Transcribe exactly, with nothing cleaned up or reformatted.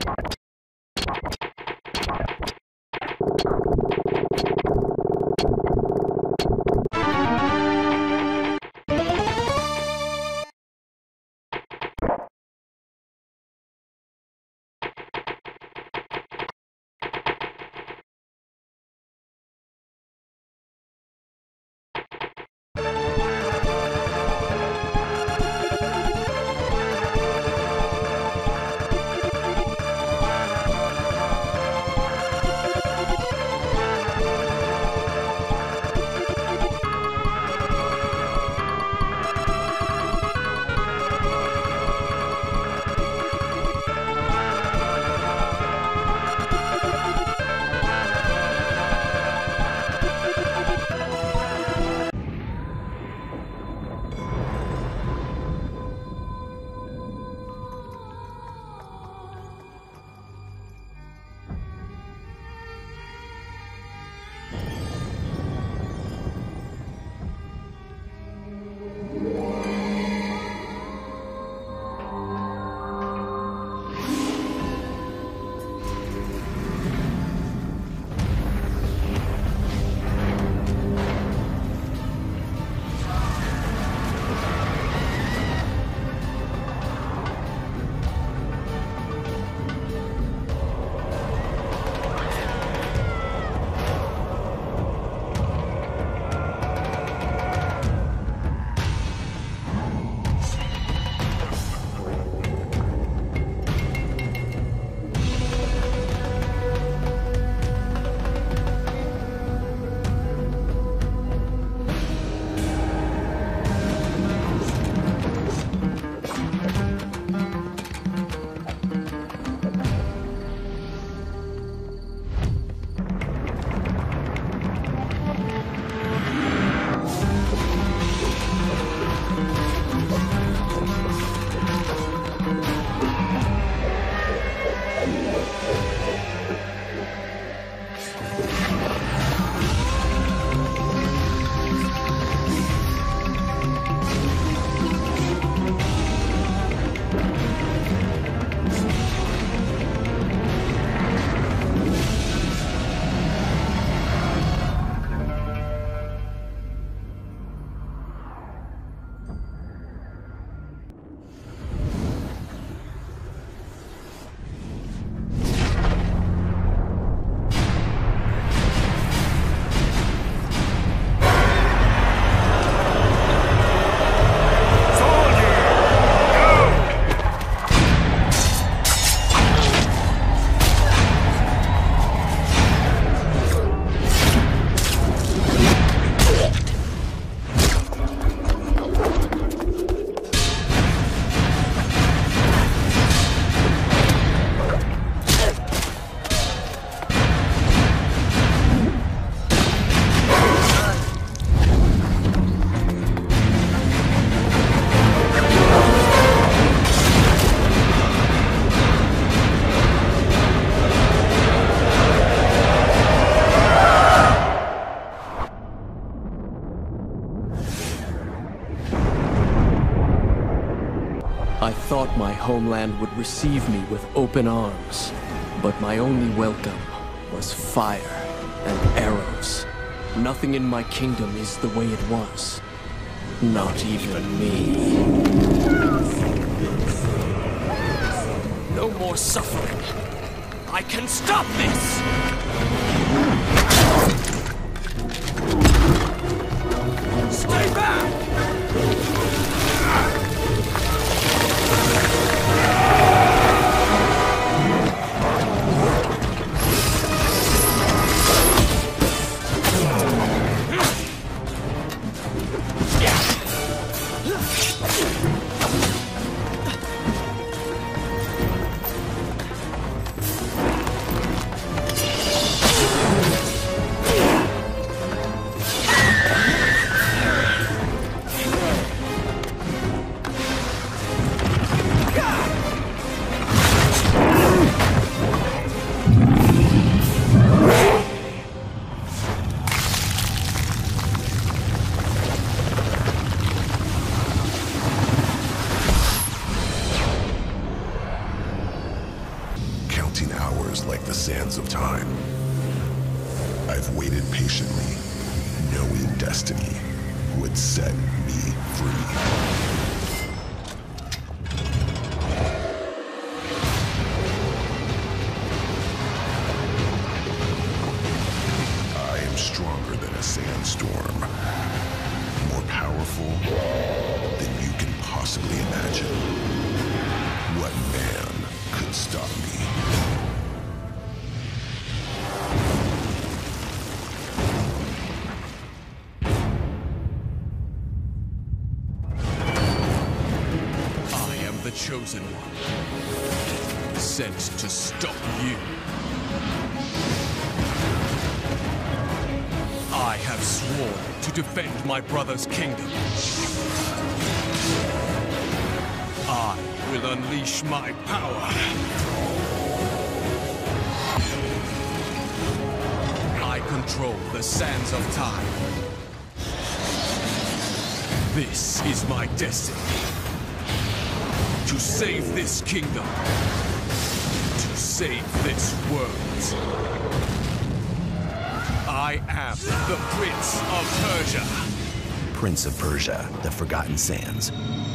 I thought my homeland would receive me with open arms, but my only welcome was fire and arrows. Nothing in my kingdom is the way it was. Not even me. No more suffering. I can stop this! Stay back! fleeting hours like the sands of time. I've waited patiently, knowing destiny would set me free. I am stronger than a sandstorm, more powerful than you can possibly imagine. What man could stop me? The chosen one, sent to stop you. I have sworn to defend my brother's kingdom. I will unleash my power. I control the sands of time. This is my destiny. To save this kingdom. To save this world. I am the Prince of Persia. Prince of Persia, the Forgotten Sands.